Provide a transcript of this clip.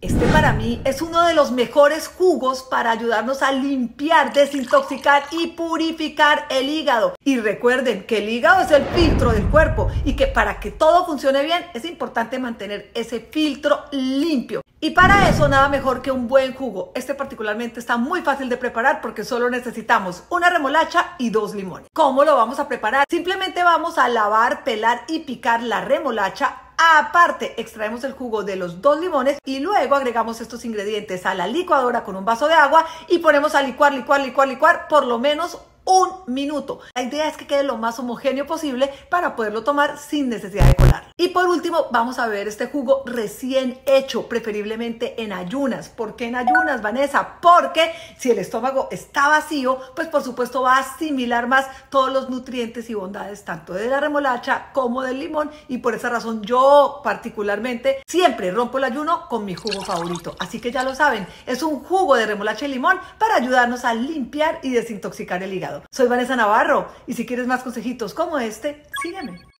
Este para mí es uno de los mejores jugos para ayudarnos a limpiar, desintoxicar y purificar el hígado. Y recuerden que el hígado es el filtro del cuerpo y que para que todo funcione bien es importante mantener ese filtro limpio. Y para eso nada mejor que un buen jugo. Este particularmente está muy fácil de preparar porque solo necesitamos una remolacha y 2 limones. ¿Cómo lo vamos a preparar? Simplemente vamos a lavar, pelar y picar la remolacha. Aparte, extraemos el jugo de los 2 limones y luego agregamos estos ingredientes a la licuadora con un vaso de agua y ponemos a licuar por lo menos 1 minuto. La idea es que quede lo más homogéneo posible para poderlo tomar sin necesidad de colar. Y por último, vamos a beber este jugo recién hecho, preferiblemente en ayunas. ¿Por qué en ayunas, Vanessa? Porque si el estómago está vacío, pues por supuesto va a asimilar más todos los nutrientes y bondades tanto de la remolacha como del limón, y por esa razón yo particularmente siempre rompo el ayuno con mi jugo favorito. Así que ya lo saben, es un jugo de remolacha y limón para ayudarnos a limpiar y desintoxicar el hígado. Soy Vanessa Navarro y si quieres más consejitos como este, sígueme.